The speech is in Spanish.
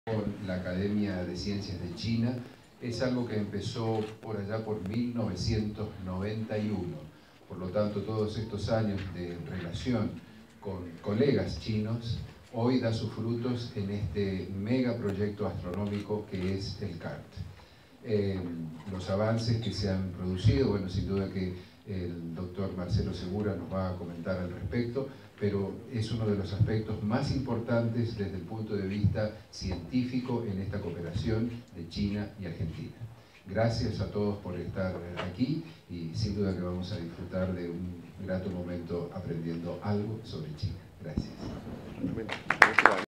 con la Academia de Ciencias de China es algo que empezó por allá por 1991. Por lo tanto, todos estos años de relación con colegas chinos hoy da sus frutos en este megaproyecto astronómico que es el CART. Los avances que se han producido, bueno, sin duda que el doctor Marcelo Segura nos va a comentar al respecto, pero es uno de los aspectos más importantes desde el punto de vista científico en esta cooperación de China y Argentina. Gracias a todos por estar aquí y sin duda que vamos a disfrutar de un grato momento aprendiendo algo sobre China. Gracias.